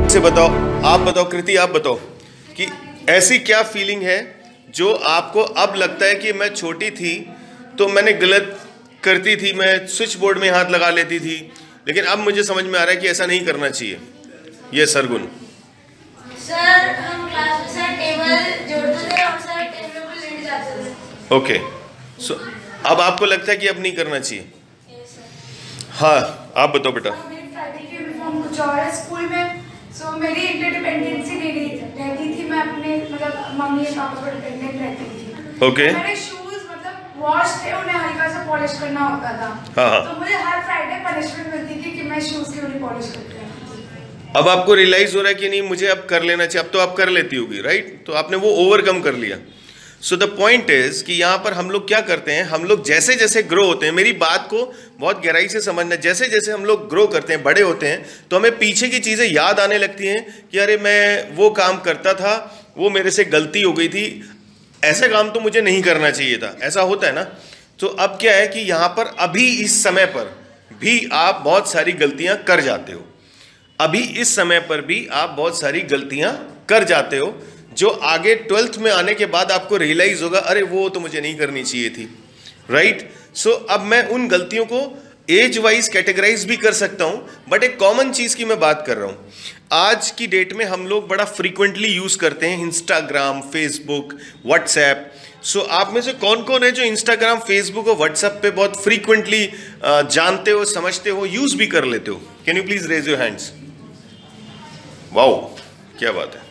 से बताओ, आप बताओ कृति, आप बताओ कि ऐसी क्या फीलिंग है जो आपको अब लगता है कि मैं छोटी थी तो मैंने गलत करती थी, मैं स्विच बोर्ड में हाथ लगा लेती थी, लेकिन अब मुझे समझ में आ रहा है कि ऐसा नहीं करना चाहिए। ये सरगुन सर, हम क्लास में सर टेबल जोड़ते थे और सर टेबल पर लेट जाते थे। ओके, सो अब आपको लगता है कि अब नहीं करना चाहिए। हाँ, आप बताओ बेटा। मेरी फ्राइडे की यूनिफॉर्म कुछ और है स्कूल में, सो मेरी इंटरडिपेंडेंसी नहीं रहती थी, मैं अपने मतलब मम्मी और पापा पर डिपेंडेंट रहती थी। ओके। मेरे शूज मतलब वॉश थे, उन्हें हल्का सा पॉलिश करना होता था। हाँ। तो मुझे हर फ्राइडे पनिशमेंट मिलती थी कि मैं शूज क्यों नहीं पॉलिश करती थी। अब आपको रियलाइज हो रहा है कि नहीं मुझे अब कर लेना चाहिए, अब तो आप कर लेती होगी, राइट? तो आपने वो ओवरकम कर लिया। सो द पॉइंट इज कि यहाँ पर हम लोग क्या करते हैं, हम लोग जैसे जैसे ग्रो होते हैं, मेरी बात को बहुत गहराई से समझना, जैसे जैसे हम लोग ग्रो करते हैं, बड़े होते हैं, तो हमें पीछे की चीज़ें याद आने लगती हैं कि अरे मैं वो काम करता था, वो मेरे से गलती हो गई थी, ऐसा काम तो मुझे नहीं करना चाहिए था, ऐसा होता है ना। तो अब क्या है कि यहाँ पर अभी इस समय पर भी आप बहुत सारी गलतियाँ कर जाते हो, अभी इस समय पर भी आप बहुत सारी गलतियाँ कर जाते हो, जो आगे 12th में आने के बाद आपको रियलाइज होगा अरे वो तो मुझे नहीं करनी चाहिए थी, राइट? सो अब मैं उन गलतियों को एज वाइज कैटेगराइज भी कर सकता हूं, बट एक कॉमन चीज की मैं बात कर रहा हूं। आज की डेट में हम लोग बड़ा फ्रीक्वेंटली यूज करते हैं इंस्टाग्राम, फेसबुक, व्हाट्सएप। सो आप में से कौन कौन है जो इंस्टाग्राम, फेसबुक और व्हाट्सएप पे बहुत फ्रीक्वेंटली जानते हो, समझते हो, यूज भी कर लेते हो? Can you please raise your hands? Wow, क्या बात है,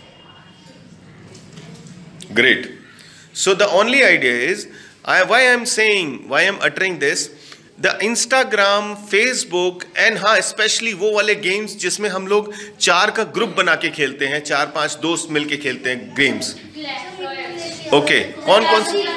great. So the only idea is why I'm uttering this, the Instagram, Facebook and हाँ especially वो वाले गेम्स जिसमें हम लोग 4 का ग्रुप बना के खेलते हैं, 4-5 दोस्त मिलके खेलते हैं गेम्स। ओके, कौन कौन सा?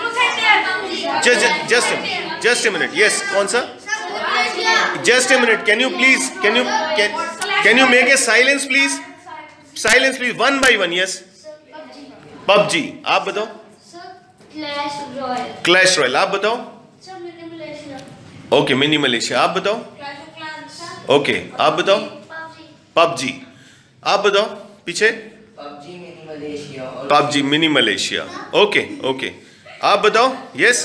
जस्ट a minute, yes, कौन सा? Just a minute, can you make a silence please? Silence please, one by one, yes. PUBG, आप बताओ। क्लैश रॉयल, आप बताओ। ओके, मिनी मलेशिया, आप बताओ। ओके, आप बताओ। पबजी, आप बताओ पीछे। PUBG mini Malaysia, okay okay, आप बताओ। यस,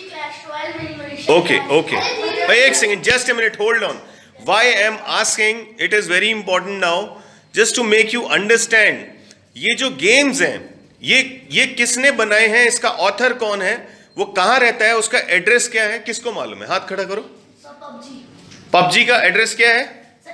ओके ओके, एक second, just a minute, hold on. Why I am asking, it is very important now just to make you understand, ये जो गेम्स हैं ये किसने बनाए हैं, इसका ऑथर कौन है, वो कहां रहता है, उसका एड्रेस क्या है, किसको मालूम है? हाथ खड़ा करो। पबजी का एड्रेस क्या है?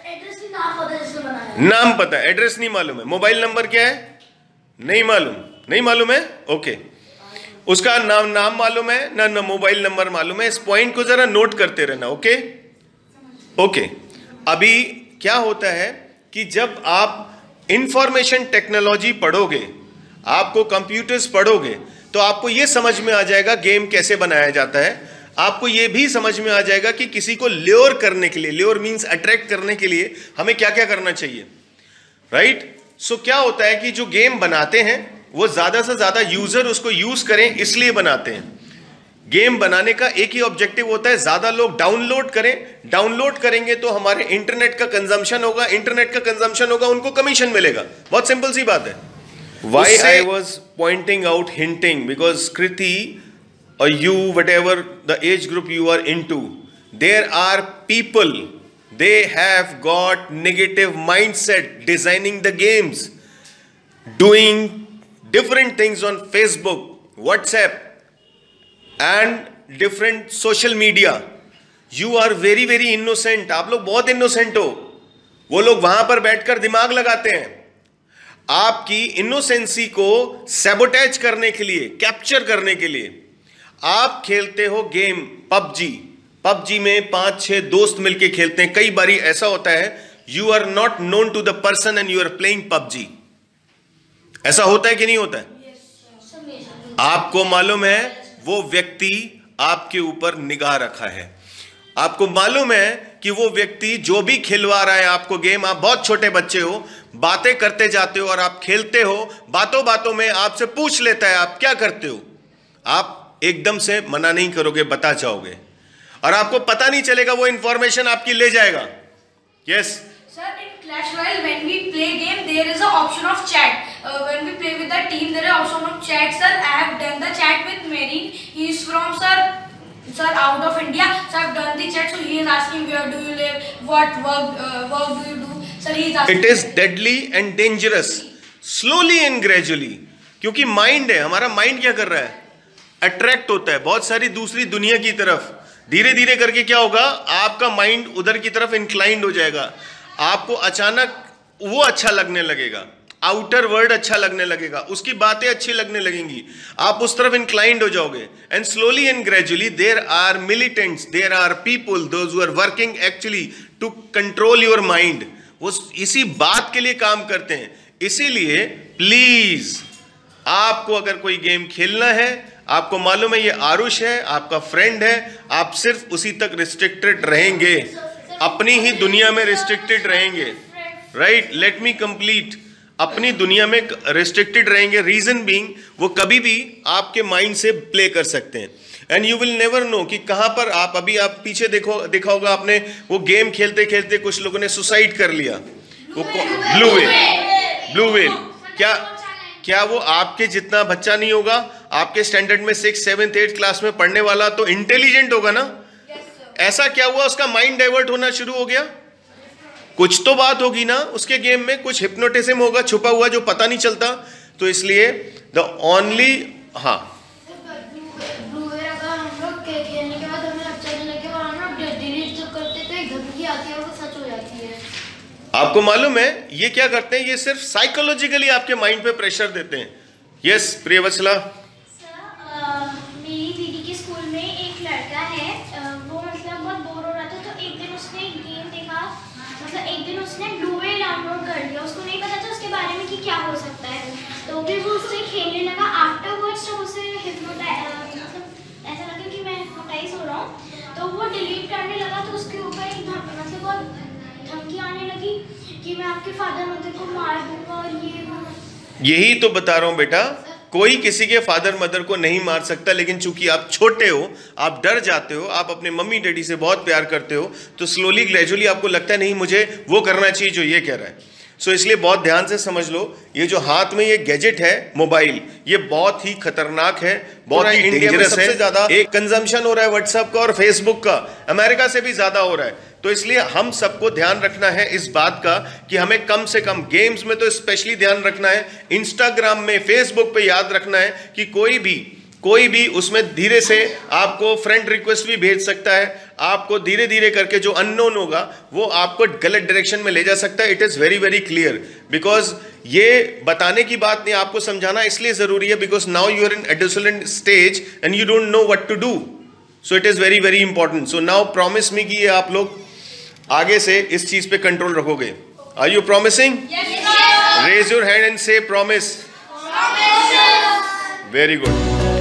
नाम पता है, एड्रेस नहीं मालूम है। मोबाइल नंबर क्या है? नहीं मालूम, नहीं मालूम है। ओके, उसका नाम मालूम है ना मोबाइल नंबर मालूम है। इस पॉइंट को जरा नोट करते रहना। ओके ओके, अभी क्या होता है कि जब आप इंफॉर्मेशन टेक्नोलॉजी पढ़ोगे, आपको कंप्यूटर्स पढ़ोगे, तो आपको यह समझ में आ जाएगा गेम कैसे बनाया जाता है। आपको यह भी समझ में आ जाएगा कि किसी को ल्योर करने के लिए, ल्योर मींस अट्रैक्ट करने के लिए हमें क्या क्या करना चाहिए, राइट? सो क्या होता है कि जो गेम बनाते हैं वो ज्यादा से ज्यादा यूजर उसको यूज करें इसलिए बनाते हैं। गेम बनाने का एक ही ऑब्जेक्टिव होता है, ज्यादा लोग डाउनलोड करें। डाउनलोड करेंगे तो हमारे इंटरनेट का कंजम्पशन होगा, इंटरनेट का कंजम्पशन होगा, उनको कमीशन मिलेगा। बहुत सिंपल सी बात है। Why I was pointing out, hinting, because Kriti or you, whatever the age group you are into, there are people, they have got negative mindset designing the games, doing different things on Facebook, WhatsApp and different social media. You are very very innocent, आप लोग बहुत innocent हो। वो लोग वहां पर बैठकर दिमाग लगाते हैं, आपकी इनोसेंसी को सैबोटेज करने के लिए, कैप्चर करने के लिए। आप खेलते हो गेम पबजी, पबजी में 5-6 दोस्त मिलके खेलते हैं। कई बारी ऐसा होता है you are not known to the person and you are playing PUBG. ऐसा होता है कि नहीं होता है? आपको मालूम है वो व्यक्ति आपके ऊपर निगाह रखा है, आपको मालूम है कि वो व्यक्ति जो भी खिलवा रहा है आपको गेम, आप बहुत छोटे बच्चे हो, बातें करते जाते हो और आप खेलते हो, बातों बातों में आपसे पूछ लेता है आप क्या करते हो। आप एकदम से मना नहीं करोगे, बता जाओगे और आपको पता नहीं चलेगा, वो इंफॉर्मेशन आपकी ले जाएगा। Yes sir, in Clash Royale, when we play game, there is an option of chat. When we play with the team, there is option of chat, sir. I have done the chat with Marine. He is from sir out of India. So I have done the chat. So he is asking where do you live, what work do you do. Sir, he is asking. It is deadly and dangerous. Slowly and gradually. क्योंकि mind है, हमारा mind क्या कर रहा है? Attract होता है बहुत सारी दूसरी दुनिया की तरफ. धीरे धीरे करके क्या होगा, आपका माइंड उधर की तरफ इंक्लाइंड हो जाएगा. आपको अचानक वो अच्छा लगने लगेगा, आउटर वर्ल्ड अच्छा लगने लगेगा, उसकी बातें अच्छी लगने लगेंगी, आप उस तरफ इंक्लाइंड हो जाओगे. And slowly and gradually there are militants, there are people those who are working actually to control your mind. वो इसी बात के लिए काम करते हैं. इसीलिए प्लीज आपको अगर कोई गेम खेलना है, आपको मालूम है ये आरुष है, आपका फ्रेंड है, आप सिर्फ उसी तक रिस्ट्रिक्टेड रहेंगे, अपनी ही दुनिया में रिस्ट्रिक्टेड रहेंगे. Right, let me complete. अपनी दुनिया में रिस्ट्रिक्टेड रहेंगे. रीजन बीइंग वो कभी भी आपके माइंड से प्ले कर सकते हैं. And you will never know कि कहां पर आप पीछे देखा होगा आपने, वो गेम खेलते खेलते कुछ लोगों ने सुसाइड कर लिया. वो ब्लू व्हेल क्या वो आपके जितना बच्चा नहीं होगा? आपके स्टैंडर्ड में 6th 7th 8th क्लास में पढ़ने वाला तो इंटेलिजेंट होगा ना? ऐसा क्या हुआ, उसका माइंड डाइवर्ट होना शुरू हो गया? कुछ तो बात होगी ना उसके गेम में, कुछ हिप्नोटिज्म होगा छुपा हुआ जो पता नहीं चलता. तो इसलिए द ओनली ब्लू वेल अगर हम लोग खेलने के बाद हमें अच्छा नहीं लगे और हम लोग डिलीट जो करते तो एक धमकी आती है और वो सच हो जाती है. आपको मालूम है ये क्या करते हैं? ये सिर्फ साइकोलॉजिकली आपके माइंड पे प्रेशर देते हैं. यस प्रियवत्सला. मेरी दीदी के स्कूल में एक लड़का है, वो मतलब बहुत बोर हो रहा था तो एक दिन उसने गेम देखा, मतलब एक दिन उसने ब्लू वेल डाउनलोड कर लिया. उसको नहीं पता था उसके बारे में कि क्या हो सकता है, तो फिर वो उससे खेलने लगा. आफ्टरवर्ड्स जब उसे मतलब ऐसा लगा कि मैं हिप्नोटाइज हो रहा हूँ तो वो डिलीट करने लगा. तो उसके ऊपर एक मतलब वो धमकी आने लगी कि मैं आपके फादर मदर को मार दूंगा और ये वो. यही तो बता रहा हूं बेटा, कोई किसी के फादर मदर को नहीं मार सकता, लेकिन चूंकि आप छोटे हो, आप डर जाते हो, आप अपने मम्मी डैडी से बहुत प्यार करते हो, तो स्लोली ग्रेजुअली आपको लगता है नहीं मुझे वो करना चाहिए जो ये कह रहा है. सो इसलिए बहुत ध्यान से समझ लो, ये जो हाथ में ये गैजेट है मोबाइल, ये बहुत ही खतरनाक है, बहुत ही डेंजरस है. ज्यादा एक कंजम्पशन हो रहा है व्हाट्सएप का और फेसबुक का, अमेरिका से भी ज्यादा हो रहा है. तो इसलिए हम सबको ध्यान रखना है इस बात का कि हमें कम से कम गेम्स में तो स्पेशली ध्यान रखना है, इंस्टाग्राम में फेसबुक पे याद रखना है कि कोई भी उसमें धीरे से आपको फ्रेंड रिक्वेस्ट भी भेज सकता है. आपको धीरे धीरे करके जो अननोन होगा वो आपको गलत डायरेक्शन में ले जा सकता है. It is very very clear, because ये बताने की बात नहीं, आपको समझाना इसलिए जरूरी है because now you are in adolescent stage and you don't know what to do. So it is very very important. So now promise me कि ये आप लोग आगे से इस चीज पे कंट्रोल रखोगे. Are you promising? Raise your hand and say promise. Very good.